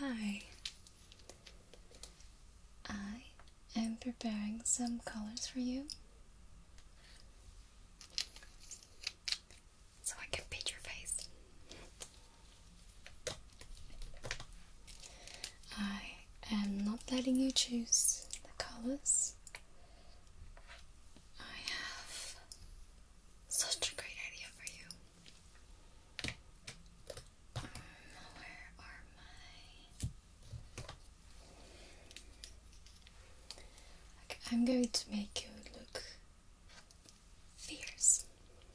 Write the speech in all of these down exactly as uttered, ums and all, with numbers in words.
Hi, I am preparing some colors for you so I can paint your face. I am not letting you choose the colors. I have such a great idea for you. Um, where are my... Okay, I'm going to make you look fierce.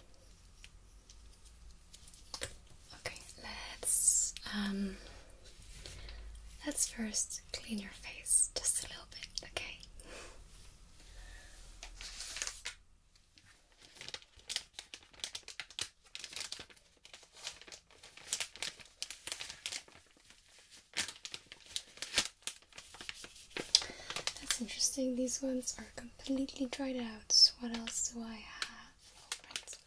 Okay, let's um let's first clean your face just a little bit, okay? That's interesting. These ones are completely dried out. What else do I have? Alright.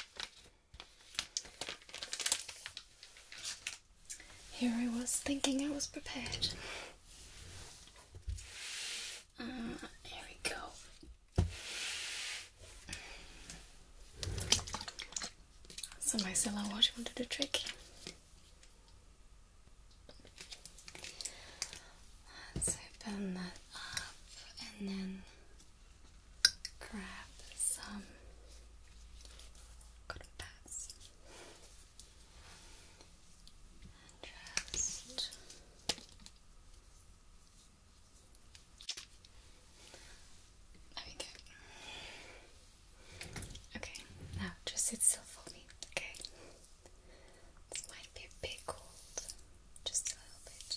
Here I was thinking I was prepared. Uh, here we go. So micellar water will do the trick. Let's open that up and then grab some cotton pads and just there we go. Okay, now just sit still for me, okay? This might be a bit cold, just a little bit.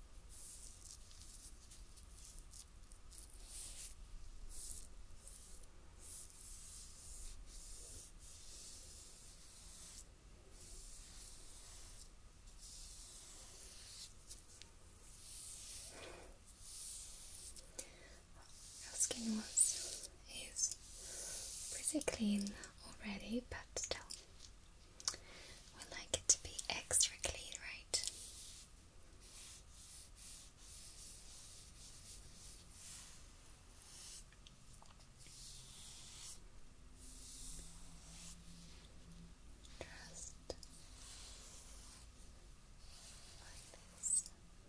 Your skin was is pretty clean already, but still, we like it to be extra clean, right? Just like this.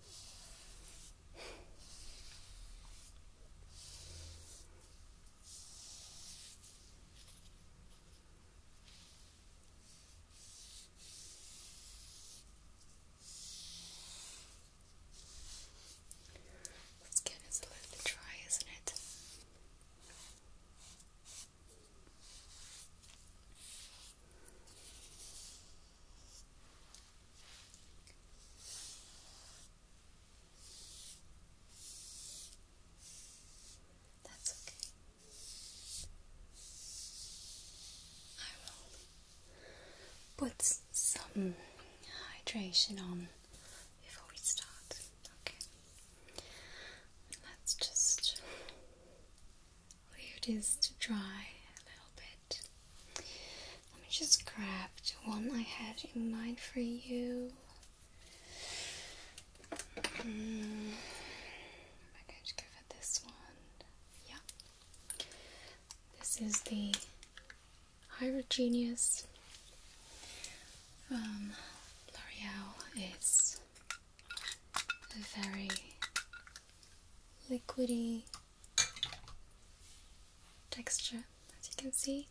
Skin is a little bit dry, isn't it? That's okay. I will put some hydration on before we start. Okay. Let's just leave this to dry a little bit. Let me just grab the one I had in mind for you. Mm, I'm going to go for this one. Yeah. This is the Hydrogenius from L'Oreal. It's a very liquidy texture, as you can see.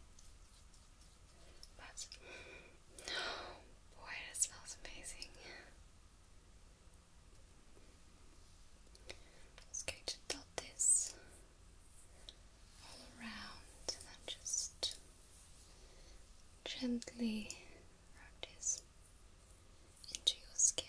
But oh boy, it smells amazing. Just going to dot this all around and then just gently rub this into your skin.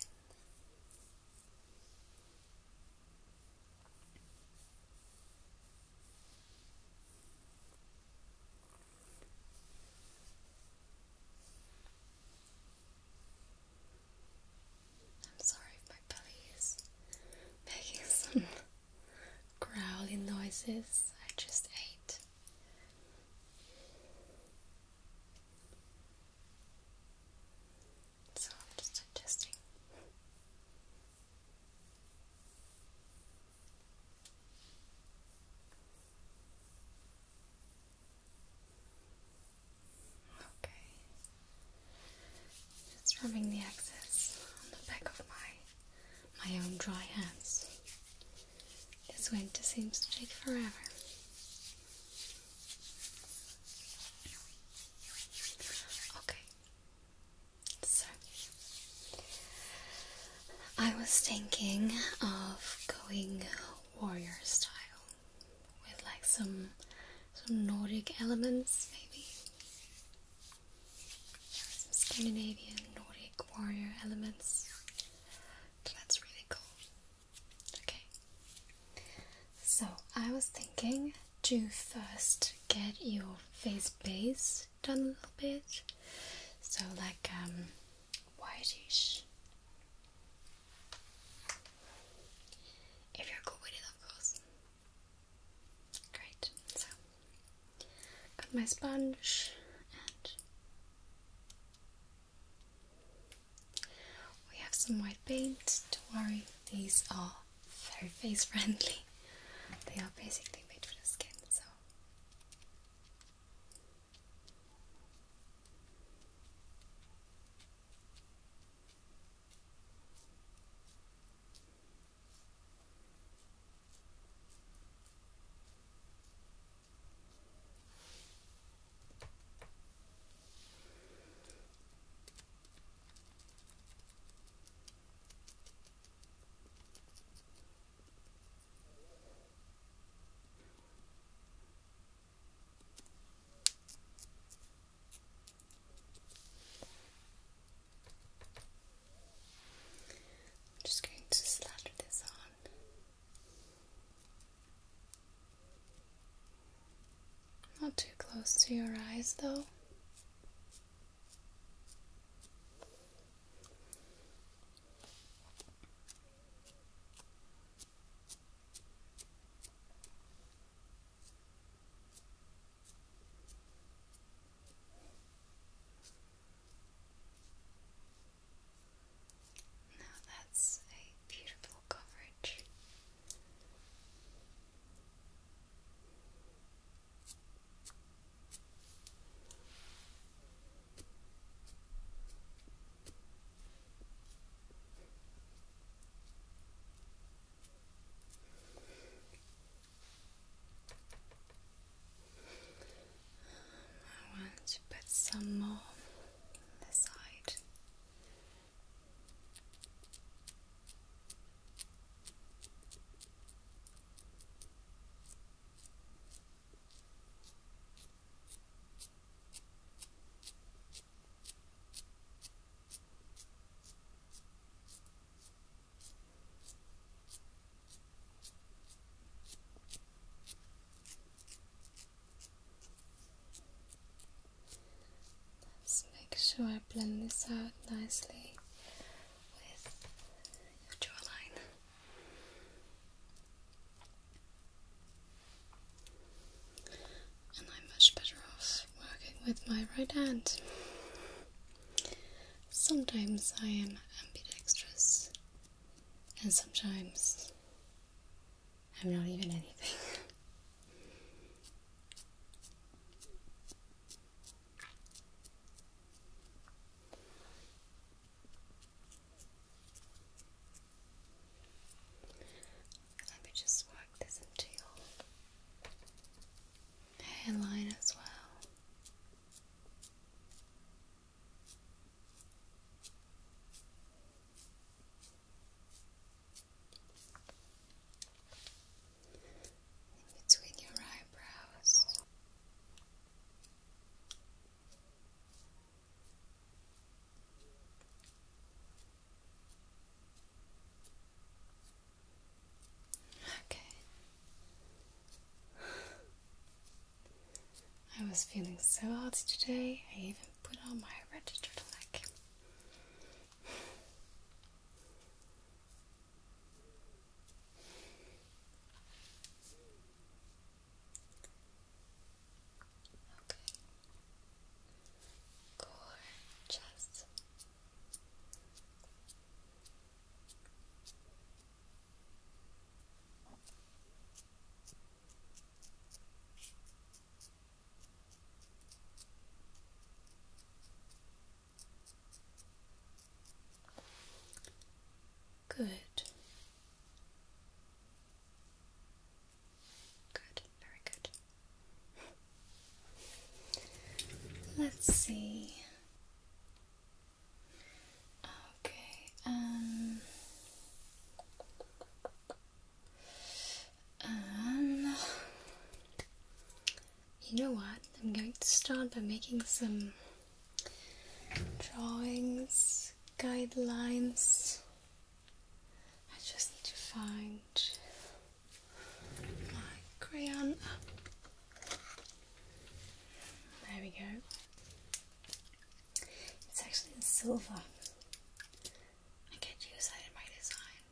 I'm sorry if my belly is making some growly noises. I just ate. So I'm just adjusting. my own dry hands. This winter seems to take forever. Okay, so I was thinking of going warrior style with like some some Nordic elements, maybe some Scandinavian Nordic warrior elements. That's really cool. Okay, so I was thinking to first get your face base done a little bit, so like um whitish. If you're cool with it, of course. Great. So, got my sponge, and we have some white paint. Don't worry, these are very face friendly. They are basically made for the skin, so. I'm just going to slather this on. Not too close to your eyes though. Now that's a beautiful coverage. I want to put some more on the side. Let's make sure I blend this out nicely with your jawline. And I'm much better off working with my right hand. Sometimes I am ambidextrous, and sometimes I'm not even anything. Let me just work this into your hairline as well. In between your eyebrows. Okay. I was feeling so hot today, I even put on my red turtleneck. Okay. Gorgeous. you know what? I'm going to start by making some drawings, guidelines. I just need to find my crayon. There we go. It's actually in silver. I can't use that in my design.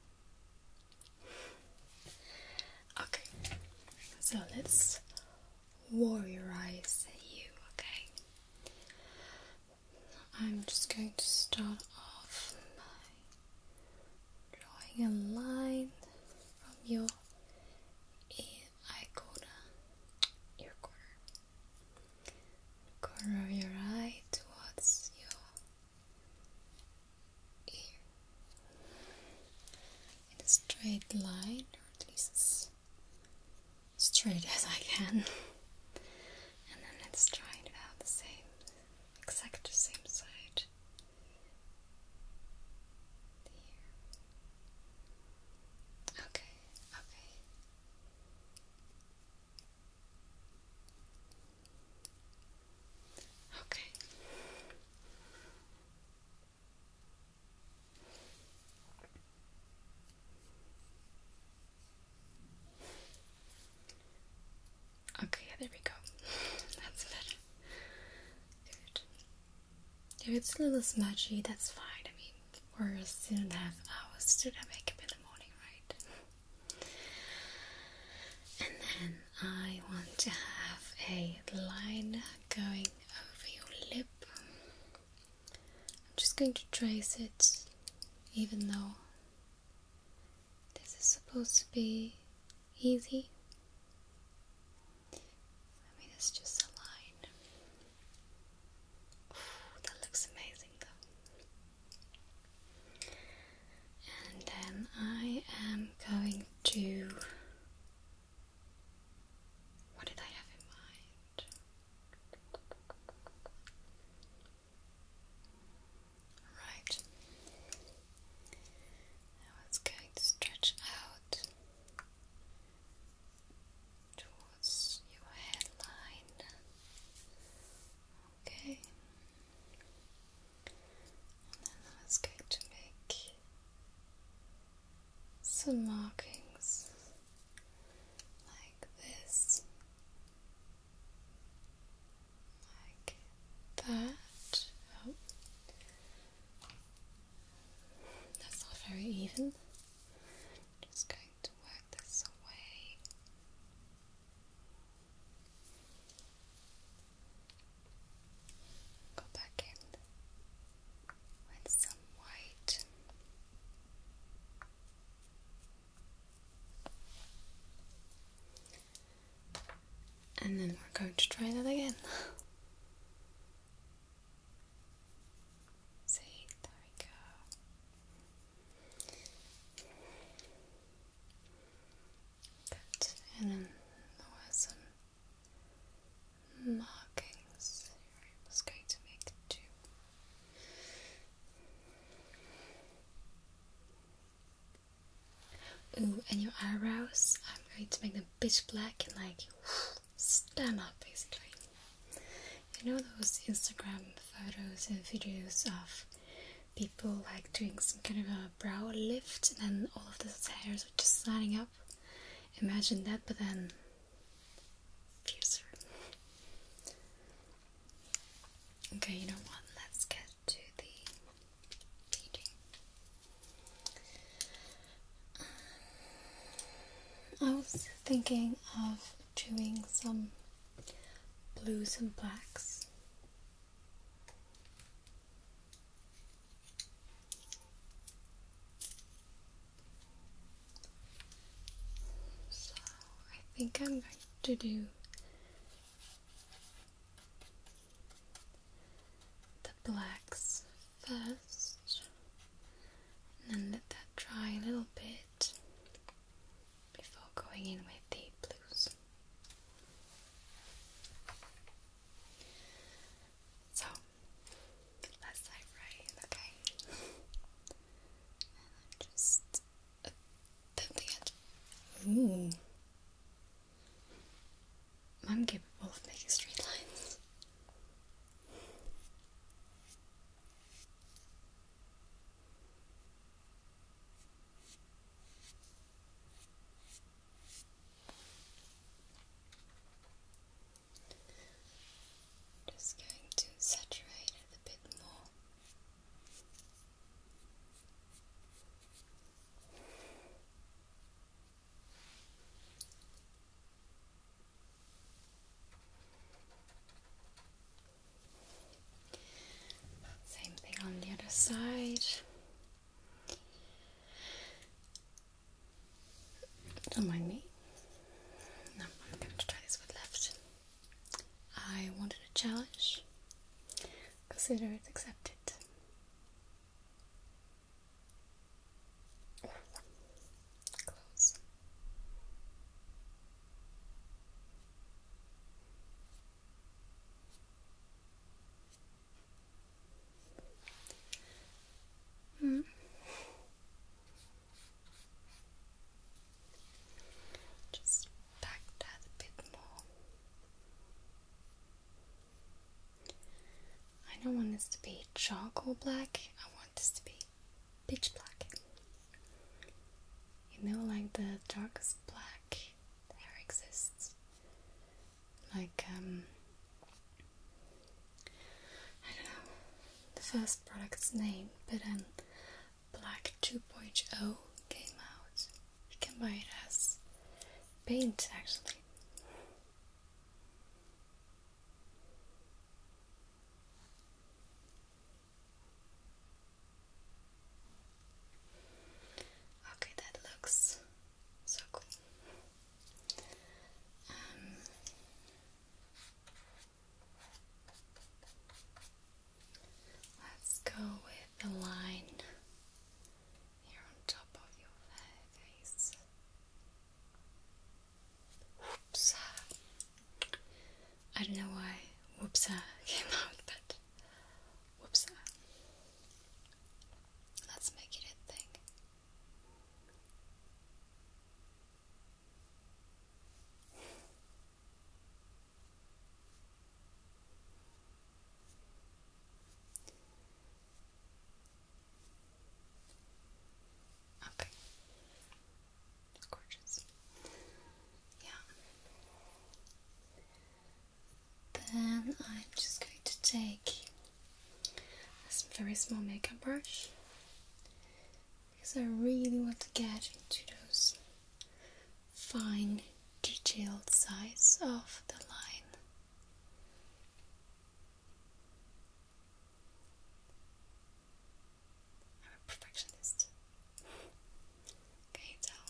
Okay, so let's warriorize you, okay? I'm just going to start off by drawing a line from your eye corner, ear corner, corner of your eye towards your ear in a straight line, or at least as straight as I can. And then let's try it out the same, exact same side. Here. Okay, okay. Okay. Okay, there we go. That's it. Good. If it's a little smudgy, that's fine. I mean, we're still gonna have hours to do makeup in the morning, right? And then I want to have a line going over your lip. I'm just going to trace it, even though this is supposed to be easy. I mean, it's just a line. Ooh, that looks amazing though. And then I am going to... What did I have in mind? Right. Now it's going to stretch out towards your headline. Okay. And then I was going to make some markings like this, like that. Oh, that's not very even. Just going to work this away. Go back in with some white. And then we're going to try that again. See, there we go. Good. And then there were some markings. I was going to make two. Ooh, and your eyebrows, I'm going to make them pitch black and like stand up basically. You know those Instagram photos and videos of people like doing some kind of a brow lift and then all of the hairs are just standing up? Imagine that, but then fiercer. Okay, you know what? Let's get to the painting. I was thinking of doing some blues and blacks. So I think I'm going to do the blacks first and then let that dry a little bit before going in with the blues. So let's dive right in, okay? And I'm just attempting it. Ooh. Don't mind me. No, I'm going to try this with left. I wanted a challenge. Consider it accepted. Close. Hmm. Just back that a bit more. I don't want this to be charcoal black, I want this to be pitch black. You know, like the darkest black there exists. Like, um, I don't know the first product's name, but then Black two point oh came out. You can buy it as paint actually. Okay, that looks so cool. Um, let's go with the line here on top of your face. Whoops. I don't know why whoopsa came out, but whoopsa. Let's make it a thing. Okay. Gorgeous. Yeah. Then I'm just going to take a very small makeup brush because I really want to get into those fine detailed sides of the line. I'm a perfectionist. Can you tell?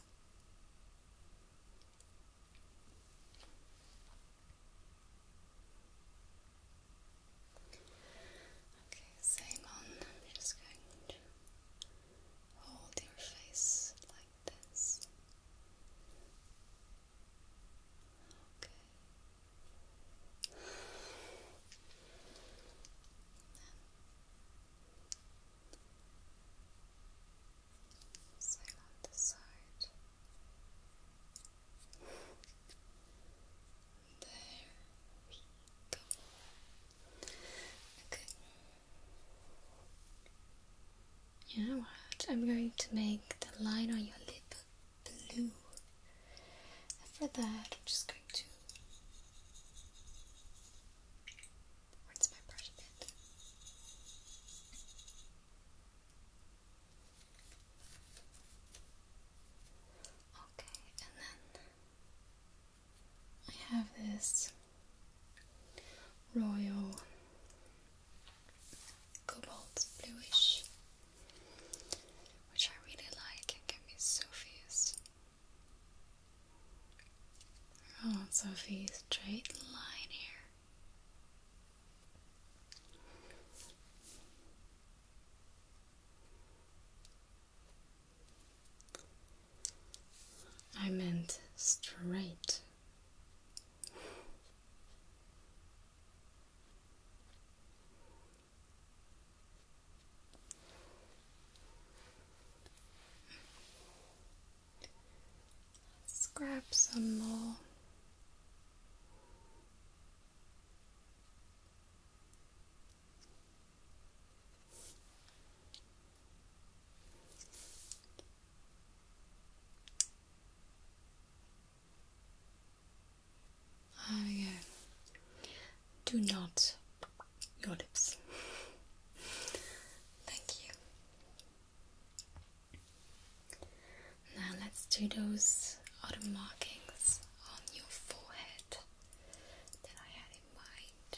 Okay, same on. I'm just going to hold your face like this. Okay. Same on this side. There we go. Okay. You know what? I'm going to make the line on your lip blue. And for that, I'm just going to rinse my brush a bit. Okay, and then I have this royal cobalt bluish, which I really like and can be Sophie's. Oh, Sophie's straight line here. I meant straight. Let's grab some more. There we go. Do not your lips. Thank you. Now let's do those other markings on your forehead that I had in mind.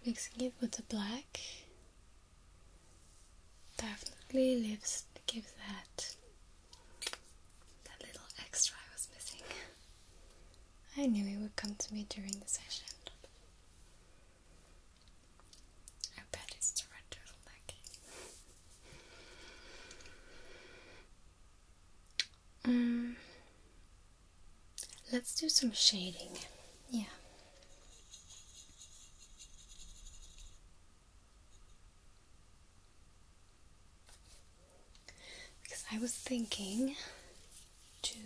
mixing it with the black definitely lives, gives that that little extra I was missing. I knew it would come to me during the session. I bet it's the red turtleneck. Um, let's do some shading. Yeah. Because I was thinking to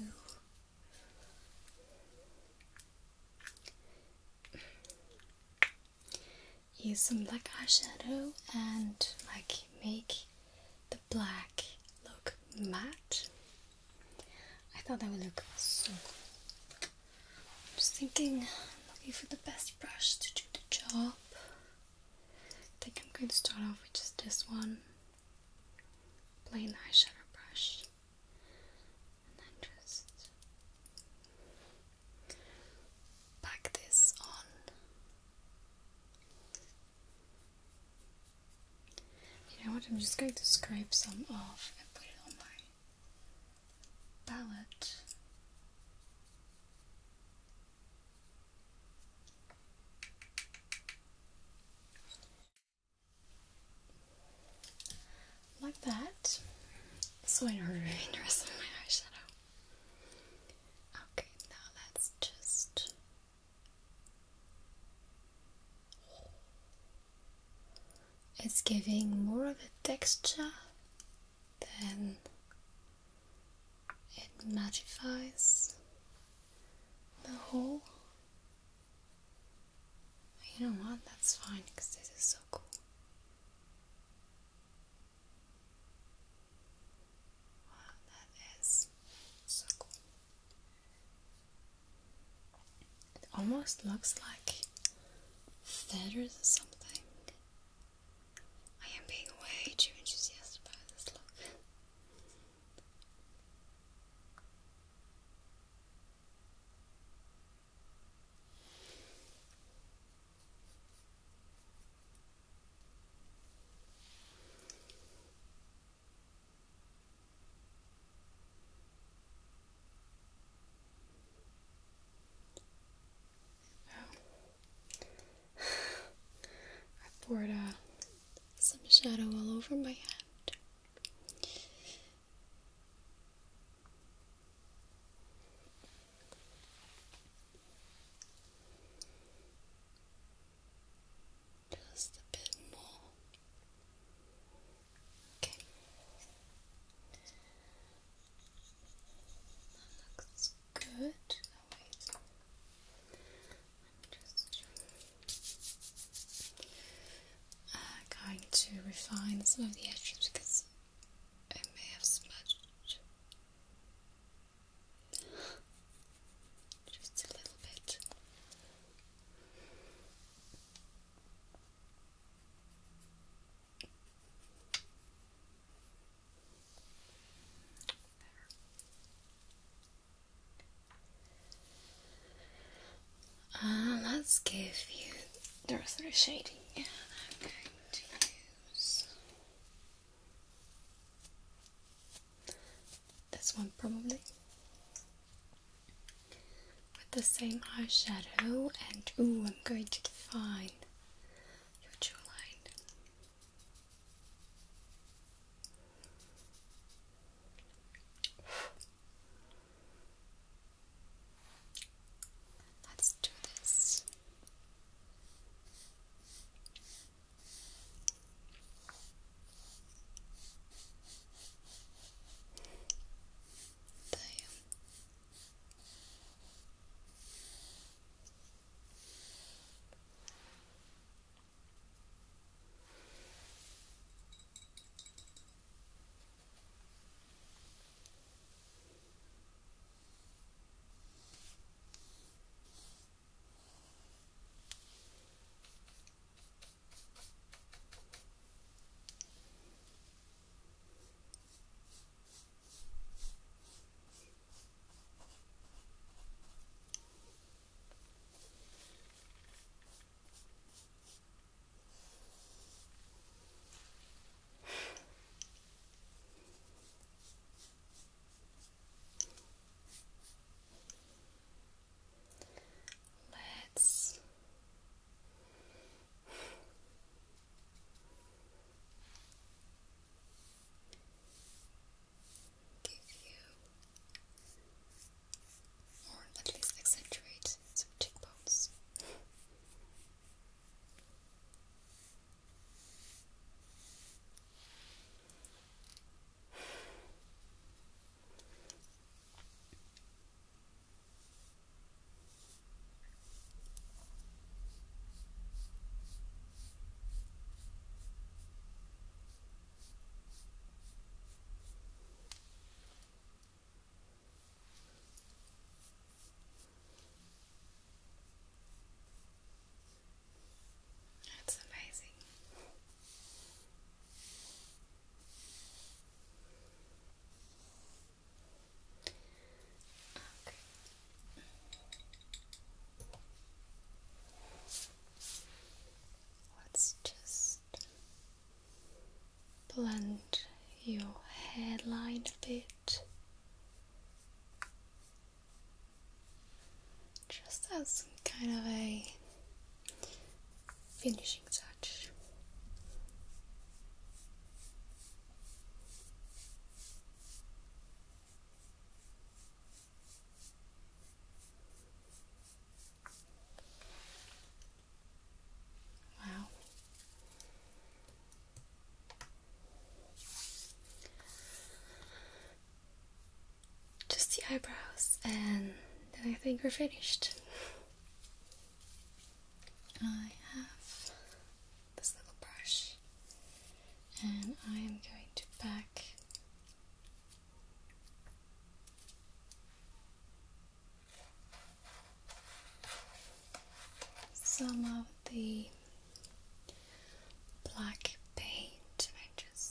use some black eyeshadow and like make the black look matte. I thought that would look so cool. Just thinking, looking for the best brush to do the job. I think I'm going to start off with just this one plain eyeshadow brush, and then just pack this on. You know what? I'm just going to scrape some off and put it on my palette. Like that, so I don't ruin the rest of my eyeshadow. Okay, now let's just it's giving more of a texture than it mattifies the whole. You know what? That's fine because this is so cool. Almost looks like feathers or something. I am being way too enthusiastic about this look. Poured uh, some shadow all over my hand. Just a bit more. Okay. That looks good. Oh, wait. I'm just going to refine some of the edges because I may have smudged just a little bit. Uh, let's give you the rest of the shading. I'm going to use this one probably with the same eyeshadow, and ooh, I'm going to define your jawline. Let's do this. That's kind of a finishing touch. Wow. Just the eyebrows, and then I think we're finished. I have this little brush, and I am going to pack some of the black paint. I just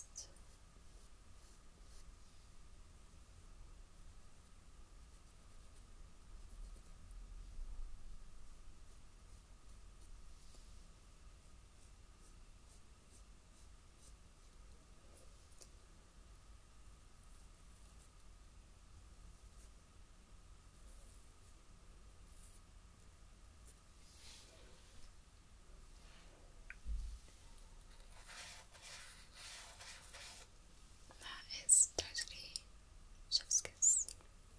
that is totally chef's kiss.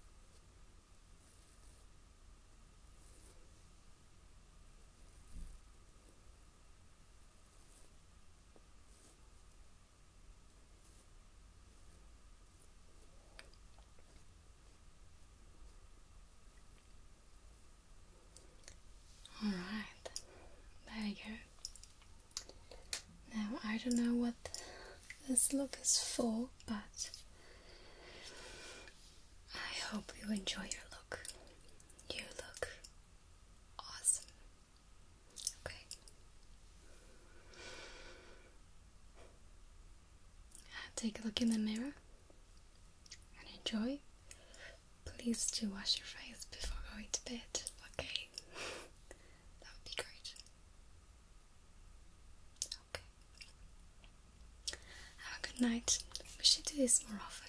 Alright, there you go. Now, I don't know what this look is for, but I hope you enjoy your look. You look awesome. Okay. Take a look in the mirror and enjoy. Please do wash your face before going to bed, okay? That would be great. Okay. Have a good night. We should do this more often.